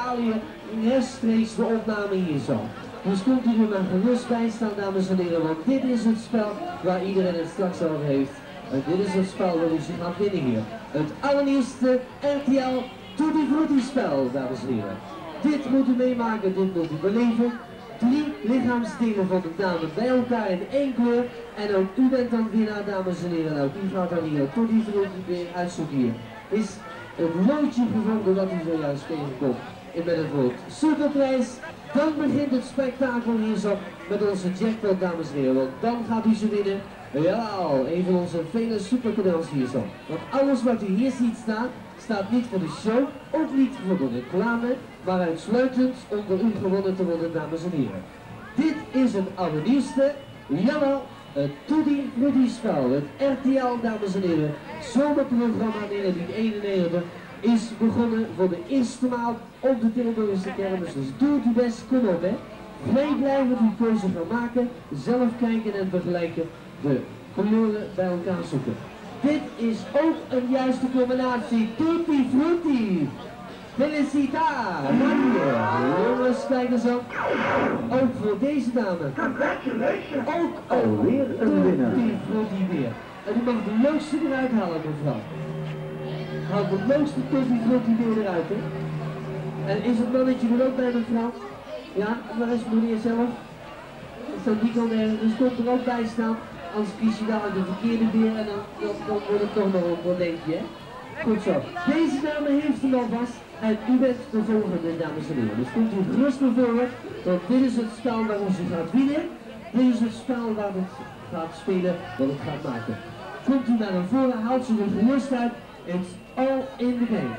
Italië rechtstreeks de opname hier zo. Dus kunt u er maar gerust bij staan, dames en heren, want dit is het spel waar iedereen het straks over heeft. En dit is het spel waar u zich gaat winnen hier. Het allernieuwste RTL Tutti Frutti spel, dames en heren. Dit moet u meemaken, dit moet u beleven. 3 lichaamsdelen van de dame bij elkaar in één kleur. En ook u bent dan winnaar, dames en heren. Ook u gaat dan hier Tutti Frutti weer uitzoeken hier. Is het loodje gevonden dat u zojuist tegenkomt met het woord superprijs. Dan begint het spektakel hier zo met onze jackpot, dames en heren. Want dan gaat u ze winnen. Ja, een van onze vele supercadeaus hier zo. Want alles wat u hier ziet staan, staat niet voor de show, ook niet voor de reclame, maar uitsluitend om door u gewonnen te worden, dames en heren. Dit is het allernieuwste, jawel, het Tutti Frutti spel, het RTL, dames en heren, zomerprogramma 1991 is begonnen voor de eerste maal op de Tilburgse kermis, dus doe het uw best, kom op hè. Vrijblijvend uw keuze gaan maken, zelf kijken en vergelijken, de kleuren bij elkaar zoeken. Dit is ook een juiste combinatie, Tutti Frutti! Felicita! Jongens, kijk eens op. Ook voor deze dame. Congratulations! Ook alweer een winnaar. Tutti Frutti weer. En u mag de leukste eruit halen, mevrouw. Haal de leukste Tutti Frutti weer eruit, hè. En is het mannetje er ook bij, mevrouw? Ja, waar is meneer zelf? Zo die kan er, dus komt er ook bij staan. Anders kies je daar de verkeerde weer en dan wordt het toch nog een probleempje, hè? Goed zo. Deze dame heeft hem alvast en u bent de volgende, dames en heren. Dus komt u gerust naar voren, want dit is het spel waarom ze gaat winnen. Dit is het spel waar het gaat spelen, wat het gaat maken. Komt u naar voren, haalt ze er gerust uit. It's all in the game.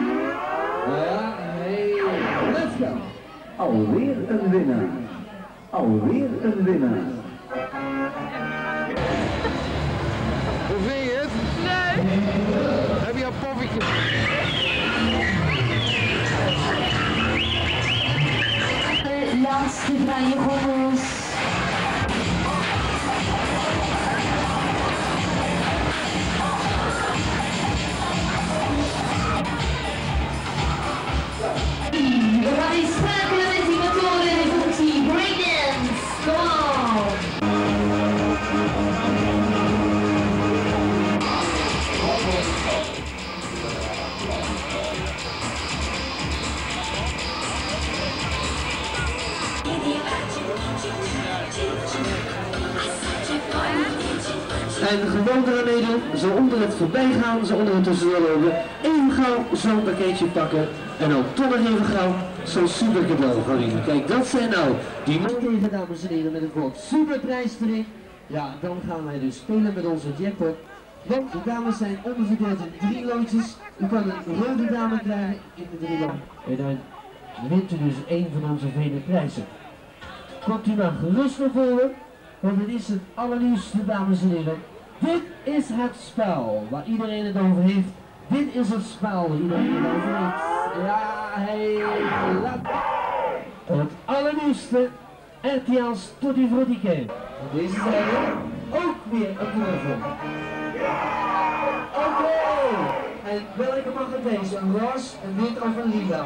Ja, hey, let's go. Alweer een winnaar. Alweer een winnaar. Hoe vind je het? Nee. Heb je een poppetje? Laatste vrije gommels. We gaan eens schakelen met die motoren en de functie breakdance. Come on! En gewoon eraan meedoen, zo onder het voorbij gaan, zo onder het tussendoor lopen, even gauw zo'n pakketje pakken en ook toch nog even gauw zo'n super cadeau gaan winnen. Kijk, dat zijn nou die mooie dames en heren met het woord superprijs erin. Ja, dan gaan wij dus spelen met onze jackpot. Want de dames zijn onderverdeeld in 3 loodjes. U kan een rode dame krijgen in de 3 loodjes. En dan wint u dus een van onze vele prijzen. Komt u maar gerust naar voren, want het is het allernieuwste, dames en heren. Dit is het spel waar iedereen het over heeft. Dit is het spel waar iedereen het over heeft. Ja, hey, het allernieuwste RTL's Tutti Frutti game. Deze zijn ook weer een knuffel. Oké. En welke mag het wezen? Een roze, een wit of een lila?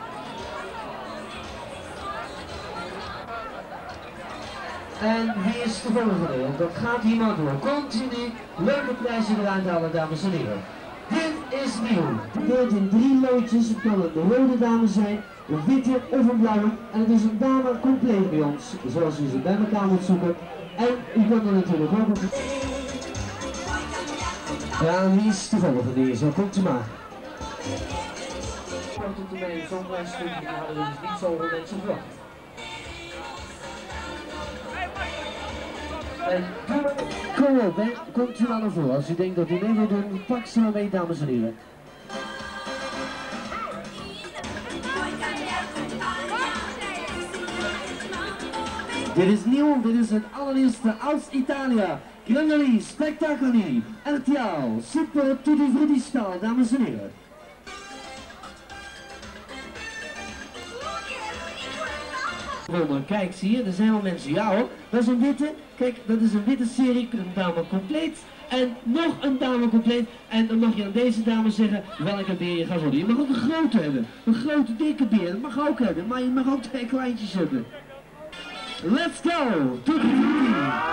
En wie is de volgende? Want dat gaat hier maar door. Continu leuke prijzen eruit halen, dames en heren. Dit is nieuw. Verdeeld in 3 loodjes. Het kan een rode dame zijn, een witte of een blauwe. En het is een dame compleet bij ons, zoals u ze bij elkaar moet zoeken. En u kunt er natuurlijk ook op. Ja, wie is de volgende hier? Zo komt u maar. Korte termijn, zo'n prijsstukje hadden we dus niet zoveel mensen verwacht. En kom op, hè. Komt u maar naar voren. Als u denkt dat u mee wilt doen, pak ze maar mee, dames en heren. Dit is nieuw, dit is het allernieuwste aus Italia. Grandali, Spectacoli, RTL, Super Tutti Frutti spel, dames en heren. Kijk, zie je, er zijn wel mensen. Ja hoor, dat is een witte. Kijk, dat is een witte serie, een dame compleet. En nog een dame compleet. En dan mag je aan deze dame zeggen welke beer je gaat worden. Je mag ook een grote hebben. Een grote dikke beer. Dat mag je ook hebben. Maar je mag ook 2 kleintjes hebben. Let's go! Tutti frutti!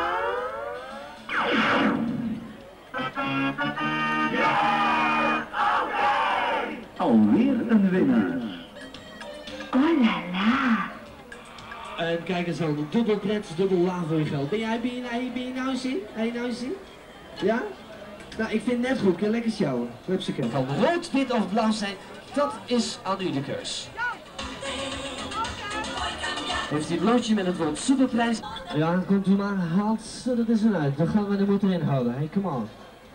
Alweer een winnaar. Oh la la. En kijk eens dan, dubbel pret, dubbel la voor je geld. Ben je nou zin? Heb je nou zin? Ja? Nou, ik vind het net goed, ik kan lekker sjouwen. Hupsakee. Van rood, wit of blauw zijn, dat is aan u de keus. Heeft u het loodje met het woord superprijs? Ja, komt u maar, haalt ze er eens uit. Dan gaan we de motor inhouden, hey, come on.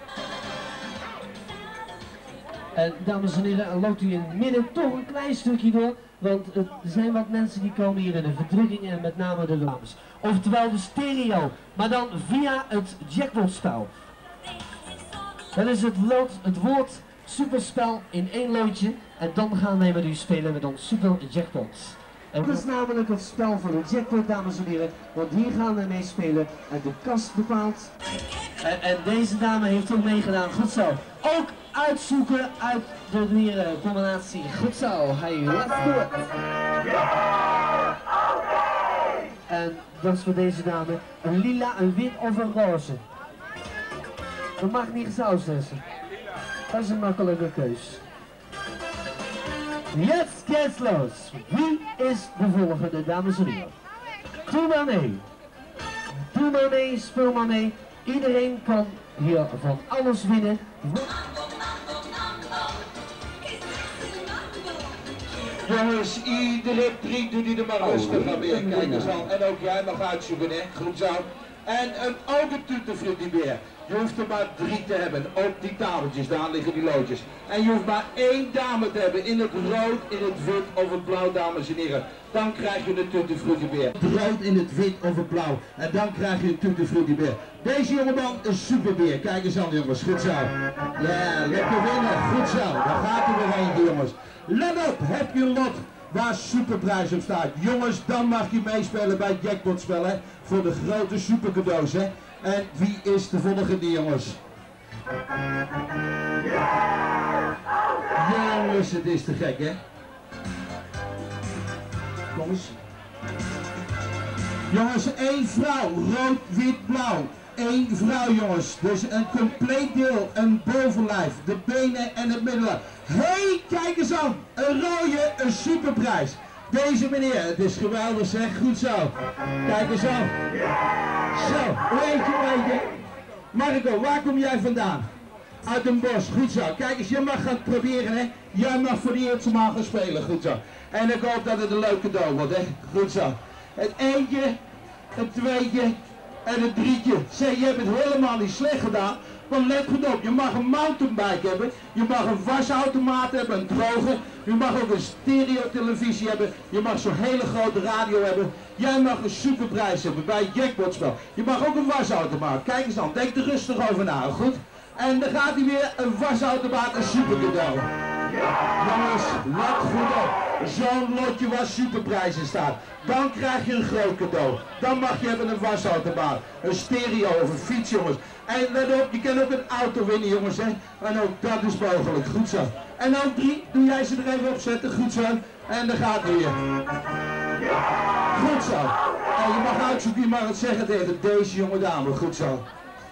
En dames en heren, loopt u in het midden toch een klein stukje door, want er zijn wat mensen die komen hier in de verdrukking en met name de dames. Oftewel de stereo, maar dan via het jackpotspel. Dat is het woord superspel in 1 loodje en dan gaan wij met u spelen met ons super jackpot. En dat is namelijk het spel van de jackpot, dames en heren, want hier gaan we mee spelen en de kast bepaalt. En deze dame heeft ook meegedaan, goed zo. Ook uitzoeken uit de combinatie, goed zo. Hey, let's do it. En dat is voor deze dame een lila, een wit of een roze. Dat mag niet gezout zijn. Dat is een makkelijke keus. Jetzt geht's los. Wie is de volgende, dames en heren? Doe maar mee. Doe maar mee, speel maar mee. Iedereen kan hier van alles winnen. Jongens, iedere 3 doet hij er maar rustig aan weer. Kijk eens aan. En ook jij mag uitzoeken, hè? Goed zo. En ook een tuttefruttibeer. Je hoeft er maar 3 te hebben op die tafeltjes, daar liggen die loodjes. En je hoeft maar 1 dame te hebben in het rood, in het wit of het blauw, dames en heren. Dan krijg je een tuttefruttibeer. Het rood, in het wit of het blauw. En dan krijg je een tuttefruttibeer. Deze jongeman is superbeer. Kijk eens aan, jongens. Goed zo. Ja, lekker winnen. Goed zo. Daar gaat er weer eentje, jongens. Let op, heb je een lot waar superprijs op staat. Jongens, dan mag je meespelen bij het jackpotspel, hè. Voor de grote supercadeaus, hè. En wie is de volgende, jongens? Jongens, het is te gek, hè. Kom eens. Jongens, 1 vrouw, rood, wit, blauw. 1 vrouw, jongens. Dus een compleet deel, een bovenlijf, de benen en het middenlijf. Hey, kijk eens aan. Een rode, een superprijs. Deze meneer, het is geweldig zeg, goed zo. Kijk eens aan. Zo, weet je. Marco, waar kom jij vandaan? Uit een bos, goed zo. Kijk eens, je mag gaan proberen, hè. Jij mag voor de eerste maal gaan spelen, goed zo. En ik hoop dat het een leuk cadeau wordt, hè. Goed zo. Het eentje, het tweetje en het drietje. Zeg, je hebt het helemaal niet slecht gedaan. Want let goed op, je mag een mountainbike hebben, je mag een wasautomaat hebben, een droger, je mag ook een stereotelevisie hebben, je mag zo'n hele grote radio hebben, jij mag een superprijs hebben bij het jackpotspel. Je mag ook een wasautomaat, kijk eens dan, denk er rustig over na, goed? En dan gaat hij weer een wasautomaat, een supercadeau. Jongens, let goed op. Zo'n lotje waar superprijzen staat. Dan krijg je een groot cadeau. Dan mag je hebben een wasautomaat, een stereo of een fiets, jongens. En let op, je kan ook een auto winnen, jongens, hè. En ook dat is mogelijk, goed zo. En ook 3, doe jij ze er even op zetten, goed zo. En dan gaat hij weer. Goed zo. En je mag uitzoeken, je mag het zeggen tegen deze jonge dame, goed zo.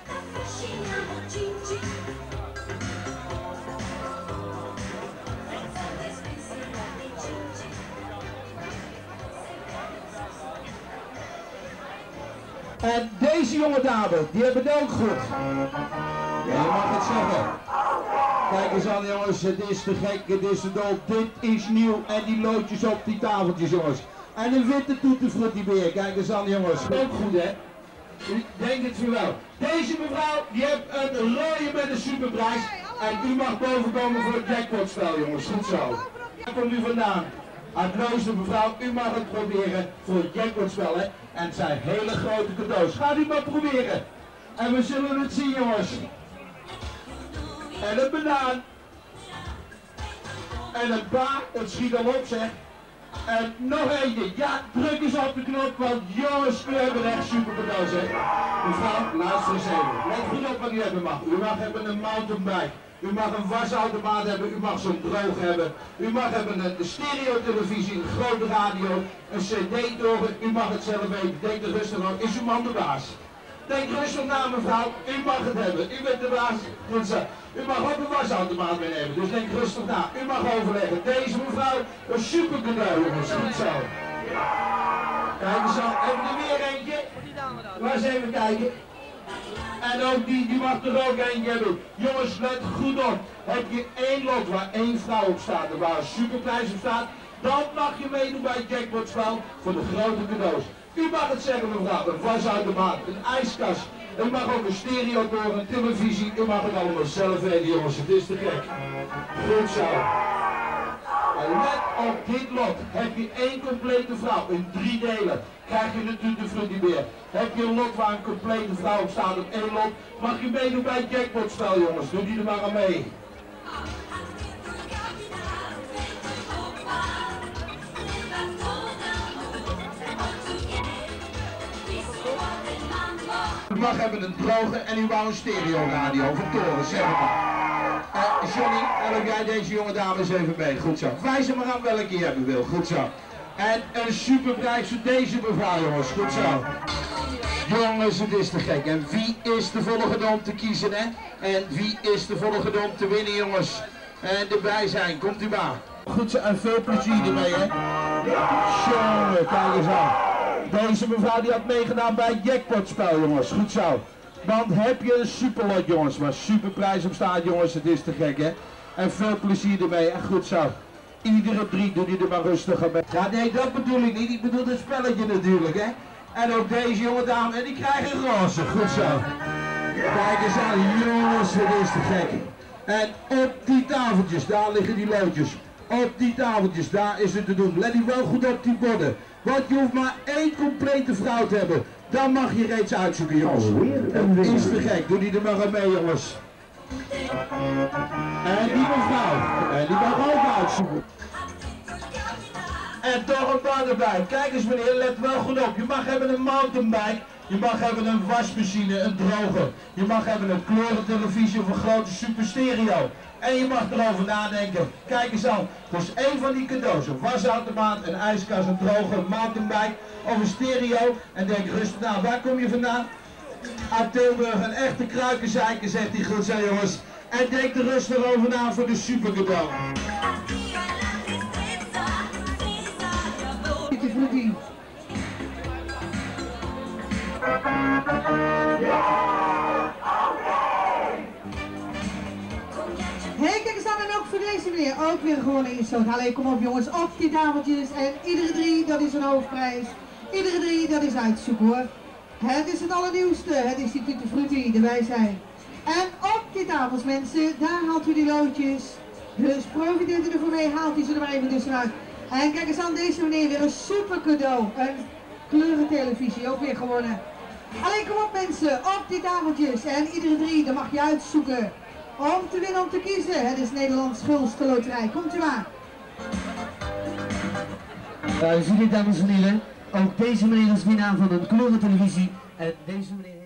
En deze jonge dame, die hebben het ook goed. Ja, je mag het zeggen. Kijk eens aan, jongens, het is te gek, het is te dol, dit is nieuw. En die loodjes op die tafeltjes, jongens. En een witte tuttefruttibeer, kijk eens aan, jongens. Ook goed, hè? Ik denk het voor wel. Deze mevrouw, die heeft een rode met een superprijs. En u mag bovenkomen voor het jackpotspel, jongens. Goed zo. Waar komt u vandaan? Uit Loosdrecht, mevrouw, u mag het proberen voor het jackpotspel, hè. En het zijn hele grote cadeaus. Gaat u maar proberen. En we zullen het zien, jongens. En een banaan. En een ba, het schiet al op, zeg. En nog eentje. Ja, druk eens op de knop, want jongens, we hebben echt super cadeaus, hè. Mevrouw, luister eens even. Let goed op wat u hebben mag. U mag hebben een mountainbike. U mag een wasautomaat hebben, u mag zo'n droog hebben. U mag hebben een stereotelevisie, een grote radio, een cd-toren. U mag het zelf weten. Denk er rustig aan. Is uw man de baas? Denk rustig na, mevrouw. U mag het hebben. U bent de baas. Goed zo. U mag ook een wasautomaat meenemen. Dus denk rustig na. U mag overleggen. Deze mevrouw, een super cadeau, jongens. Goed zo. Kijk eens aan. Hebben we er weer eentje? Laat eens even kijken. En ook die mag er ook eentje hebben. Jongens, let goed op. Heb je één lot waar één vrouw op staat en waar een superprijs op staat, dan mag je meedoen bij het jackpotspel voor de grote cadeaus. U mag het zeggen, mevrouw, een wasautomaat, een ijskast. U mag ook een stereotoren, een televisie. U mag het allemaal zelf weten, jongens. Het is te gek. Goed zo. En let op dit lot. Heb je één complete vrouw in 3 delen, krijg je natuurlijk de Fruity Beer. Heb je een lot waar een complete vrouw op staat op 1 lot, mag je meedoen bij het jackpotspel, jongens. Doe die er maar aan mee. U mag hebben een droge en u wou een stereoradio van Toren, zeg maar. Johnny, help jij deze jonge dames even mee. Goed zo. Wijs hem maar aan welke je hebben wil. Goed zo. En een superprijs voor deze mevrouw, jongens. Goed zo. Jongens, het is te gek. En wie is de volgende om te kiezen, hè? En wie is de volgende om te winnen, jongens? En erbij zijn. Komt u maar. Goed zo. En veel plezier ermee, hè? Jongen, kijk eens aan. Deze mevrouw die had meegedaan bij het jackpotspel, jongens. Goed zo. Want heb je een superlot, jongens, waar superprijs op staat, jongens, het is te gek, hè. En veel plezier ermee, en goed zo. Iedere 3 doe je er maar rustig aan mee. Ja, nee, dat bedoel ik niet. Ik bedoel het spelletje natuurlijk, hè. En ook deze jonge dame, en die krijgen roze. Goed zo. Kijk eens aan, jongens, het is te gek. En op die tafeltjes, daar liggen die loodjes. Op die tafeltjes, daar is het te doen. Let u wel goed op die borden. Want je hoeft maar 1 complete vrouw te hebben. Dan mag je reeds uitzoeken, jongens. Het is te gek. Doe die er maar aan mee, jongens. En die mevrouw. En die mag ook uitzoeken. En toch een paar erbij. Kijk eens meneer, let wel goed op. Je mag hebben een mountainbike. Je mag hebben een wasmachine, een droger. Je mag hebben een kleurentelevisie of een grote super stereo. En je mag erover nadenken. Kijk eens aan. Dus 1 van die cadeaus. Een wasautomaat, een ijskast, een droger, een mountainbike of een stereo. En denk rustig na. Waar kom je vandaan? Uit Tilburg. Een echte kruikenzeiker, zegt hij. Goed zo, jongens. En denk er rustig over na voor de super cadeau. Hey, kijk eens aan en ook voor deze meneer. Ook weer gewoon een soort. Allee, kom op jongens, op die tafeltjes. En iedere 3, dat is een hoofdprijs. Iedere 3, dat is uitzoeken hoor. Het is het allernieuwste. Het is die Tutti Frutti, erbij zijn. En op die tafels mensen, daar haalt u die loodjes. Dus profiteert u ervoor mee, haalt u ze er maar even tussenuit. En kijk eens aan deze meneer, weer een super cadeau. Een kleurentelevisie, ook weer gewonnen. Allee, kom op mensen, op die tafeltjes. En iedere 3, dan mag je uitzoeken. Om te winnen, om te kiezen. Het is Nederlands grootste loterij. Komt u maar. U ziet het, dames en heren. Ook deze meneer is winnaar van een kleurentelevisie. En deze meneer...